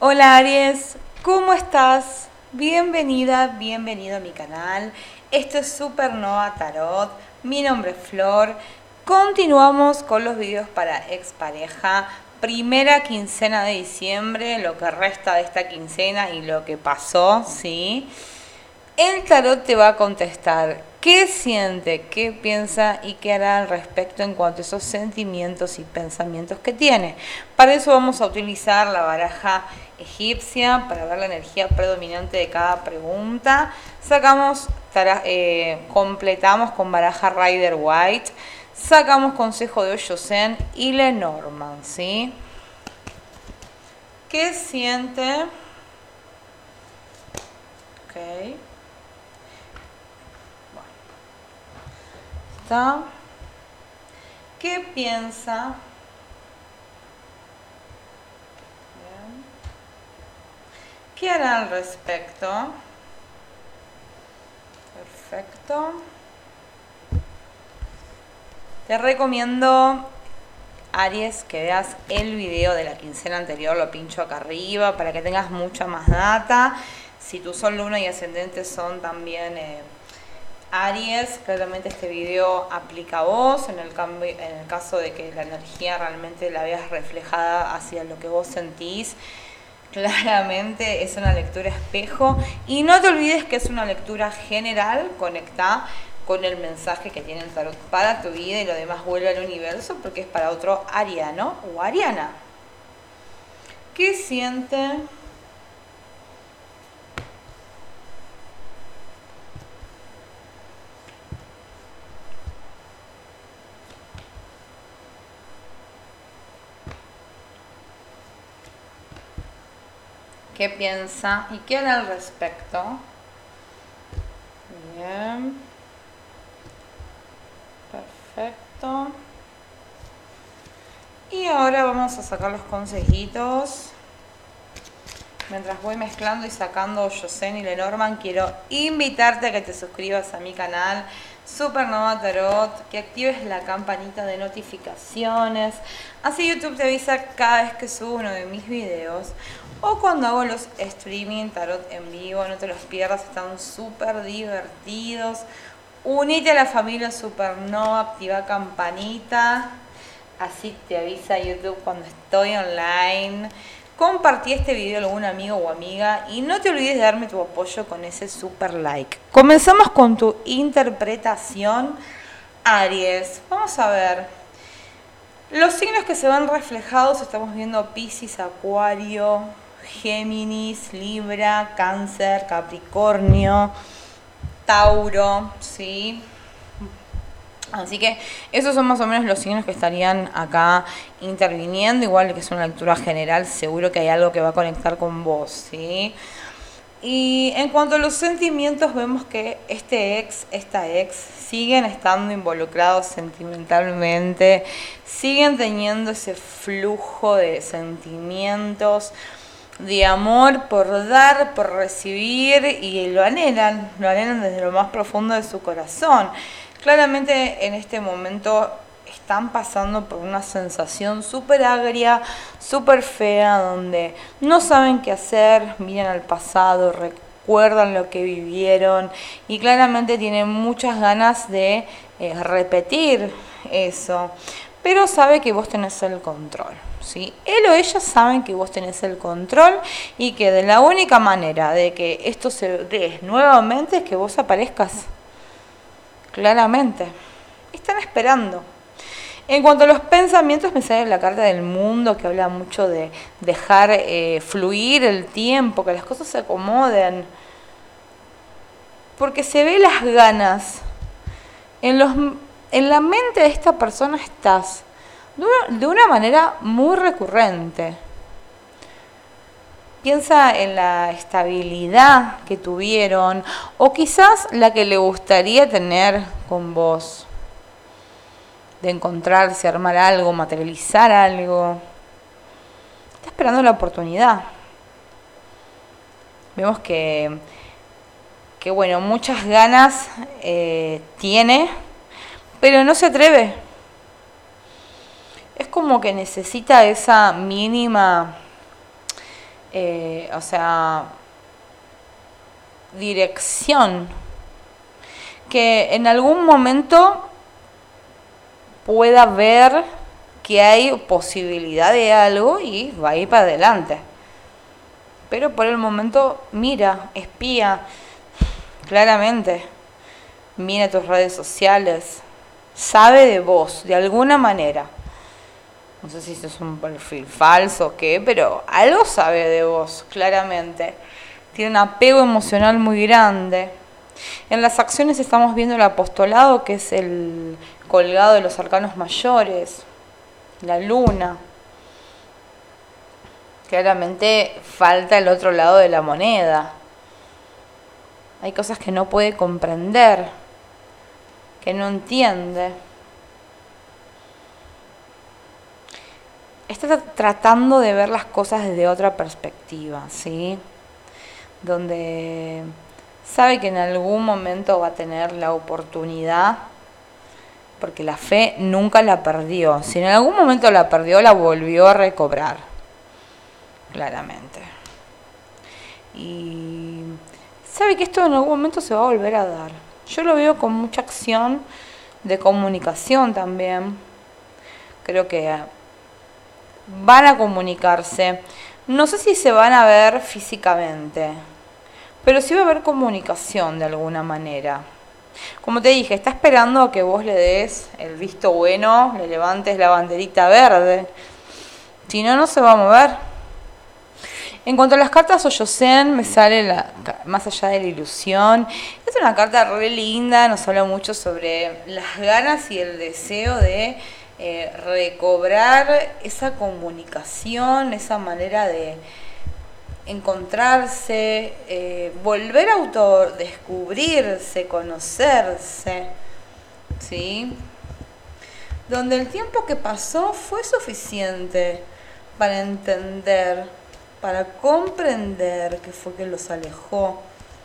Hola Aries, ¿cómo estás? Bienvenida, bienvenido a mi canal. Esto es Supernova Tarot. Mi nombre es Flor. Continuamos con los videos para expareja. Primera quincena de diciembre, lo que resta de esta quincena y lo que pasó, ¿sí? El tarot te va a contestar qué siente, qué piensa y qué hará al respecto en cuanto a esos sentimientos y pensamientos que tiene. Para eso vamos a utilizar la baraja egipcia para ver la energía predominante de cada pregunta. Completamos con baraja Rider White, sacamos consejo de Osho Zen y Lenormand, ¿sí? ¿Qué siente? Ok. ¿Qué piensa? Bien. ¿Qué hará al respecto? Perfecto. Te recomiendo, Aries, que veas el video de la quincena anterior, lo pincho acá arriba para que tengas mucha más data. Si tu sol, luna y ascendente son también Aries, claramente este video aplica a vos en el caso de que la energía realmente la veas reflejada hacia lo que vos sentís. Claramente es una lectura espejo y no te olvides que es una lectura general. Conectá con el mensaje que tiene el tarot para tu vida y lo demás vuelve al universo porque es para otro ariano o ariana. ¿Qué siente? ¿Qué piensa y qué hará al respecto? Bien. Perfecto. Y ahora vamos a sacar los consejitos. Mientras voy mezclando y sacando Osho Zen y Lenormand, quiero invitarte a que te suscribas a mi canal Supernova Tarot, que actives la campanita de notificaciones, así YouTube te avisa cada vez que subo uno de mis videos o cuando hago los streaming tarot en vivo. No te los pierdas, están súper divertidos. Unite a la familia Supernova, activa campanita, así te avisa YouTube cuando estoy online. Compartí este video a algún amigo o amiga y no te olvides de darme tu apoyo con ese super like. Comenzamos con tu interpretación, Aries. Vamos a ver. Los signos que se ven reflejados, estamos viendo Piscis, Acuario, Géminis, Libra, Cáncer, Capricornio, Tauro, ¿sí? Así que esos son más o menos los signos que estarían acá interviniendo. Igual que es una lectura general, seguro que hay algo que va a conectar con vos, ¿sí? Y en cuanto a los sentimientos, vemos que esta ex, siguen estando involucrados sentimentalmente, siguen teniendo ese flujo de sentimientos, de amor por dar, por recibir, y lo anhelan desde lo más profundo de su corazón. Claramente en este momento están pasando por una sensación súper agria, súper fea, donde no saben qué hacer, miran al pasado, recuerdan lo que vivieron y claramente tienen muchas ganas de repetir eso, pero sabe que vos tenés el control, ¿sí? Él o ella saben que vos tenés el control y que de la única manera de que esto se dé nuevamente es que vos aparezcas. Claramente. Están esperando. En cuanto a los pensamientos, me sale la carta del mundo que habla mucho de dejar fluir el tiempo, que las cosas se acomoden. Porque se ve las ganas. En la mente de esta persona estás de una manera muy recurrente. Piensa en la estabilidad que tuvieron o quizás la que le gustaría tener con vos. De encontrarse, armar algo, materializar algo. Está esperando la oportunidad. Vemos que bueno, muchas ganas tiene, pero no se atreve. Es como que necesita esa mínima o sea, dirección, que en algún momento pueda ver que hay posibilidad de algo y va a ir para adelante. Pero por el momento mira, espía, claramente, mira tus redes sociales, sabe de vos, de alguna manera. No sé si es un perfil falso o qué, pero algo sabe de vos, claramente. Tiene un apego emocional muy grande. En las acciones estamos viendo el apostolado, que es el colgado de los arcanos mayores, la luna. Claramente falta el otro lado de la moneda. Hay cosas que no puede comprender, que no entiende. Está tratando de ver las cosas desde otra perspectiva, ¿sí? Donde sabe que en algún momento va a tener la oportunidad, porque la fe nunca la perdió. Si en algún momento la perdió, la volvió a recobrar, claramente. Y sabe que esto en algún momento se va a volver a dar. Yo lo veo con mucha acción de comunicación también. Creo que van a comunicarse. No sé si se van a ver físicamente, pero sí va a haber comunicación de alguna manera. Como te dije, está esperando a que vos le des el visto bueno, le levantes la banderita verde. Si no, no se va a mover. En cuanto a las cartas Oyosen, me sale más allá de la ilusión. Es una carta re linda, nos habla mucho sobre las ganas y el deseo de recobrar esa comunicación, esa manera de encontrarse, volver a autodescubrirse, conocerse, ¿sí? Donde el tiempo que pasó fue suficiente para entender, para comprender qué fue que los alejó.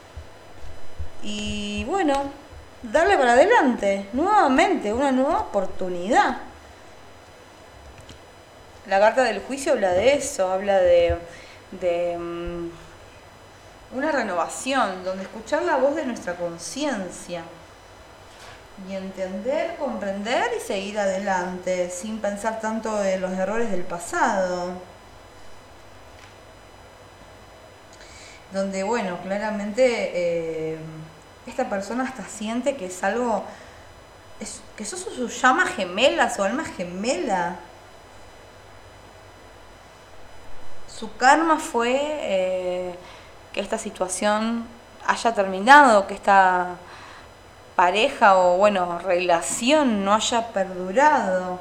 Y bueno, darle para adelante, nuevamente, una nueva oportunidad. La carta del juicio habla de eso, habla de una renovación, donde escuchar la voz de nuestra conciencia y entender, comprender y seguir adelante, sin pensar tanto en los errores del pasado. Donde, bueno, claramente esta persona hasta siente que es algo, que sos su llama gemela, su alma gemela. Su karma fue que esta situación haya terminado, que esta pareja o, bueno, relación no haya perdurado.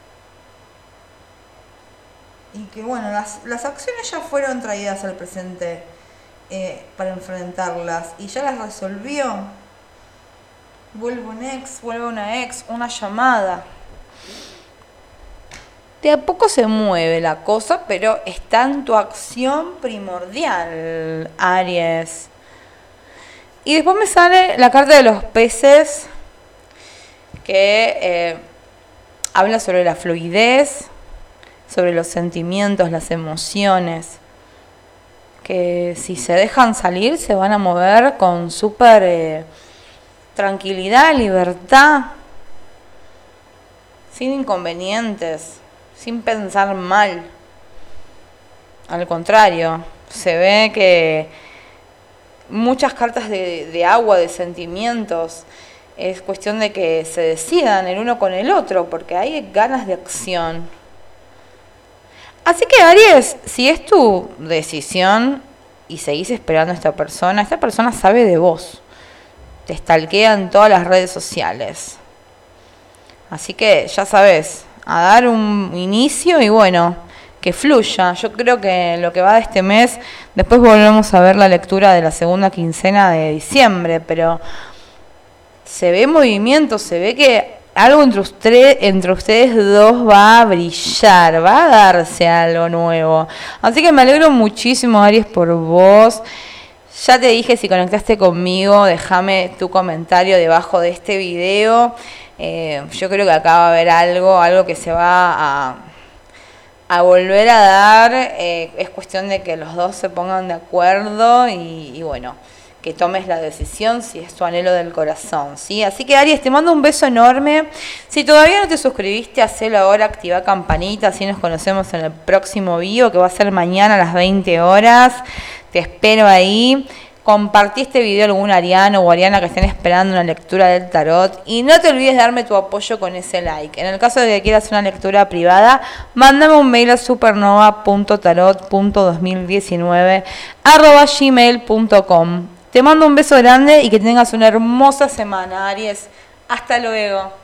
Y que, bueno, las acciones ya fueron traídas al presente para enfrentarlas y ya las resolvió. Vuelve un ex, vuelve una ex, una llamada. De a poco se mueve la cosa, pero está en tu acción primordial, Aries. Y después me sale la carta de los peces, que habla sobre la fluidez, sobre los sentimientos, las emociones, que si se dejan salir se van a mover con súper tranquilidad, libertad, sin inconvenientes, sin pensar mal. Al contrario, se ve que muchas cartas de agua, de sentimientos, es cuestión de que se decidan el uno con el otro, porque hay ganas de acción. Así que, Aries, si es tu decisión y seguís esperando a esta persona sabe de vos. Te stalkea en todas las redes sociales. Así que ya sabes, a dar un inicio y bueno, que fluya. Yo creo que lo que va de este mes, después volvemos a ver la lectura de la segunda quincena de diciembre, pero se ve movimiento, se ve que algo entre ustedes dos va a brillar, va a darse algo nuevo. Así que me alegro muchísimo, Aries, por vos. Ya te dije, si conectaste conmigo, déjame tu comentario debajo de este video. Yo creo que acá va a haber algo que se va a volver a dar, es cuestión de que los dos se pongan de acuerdo y bueno, que tomes la decisión si es tu anhelo del corazón, ¿sí? Así que Aries, te mando un beso enorme. Si todavía no te suscribiste, hacelo ahora, activa campanita, así nos conocemos en el próximo video que va a ser mañana a las 20 horas. Te espero ahí. Compartí este video a algún ariano o ariana que estén esperando una lectura del tarot y no te olvides de darme tu apoyo con ese like. En el caso de que quieras una lectura privada, mándame un mail a supernova.tarot.2019@gmail.com. Te mando un beso grande y que tengas una hermosa semana, Aries. Hasta luego.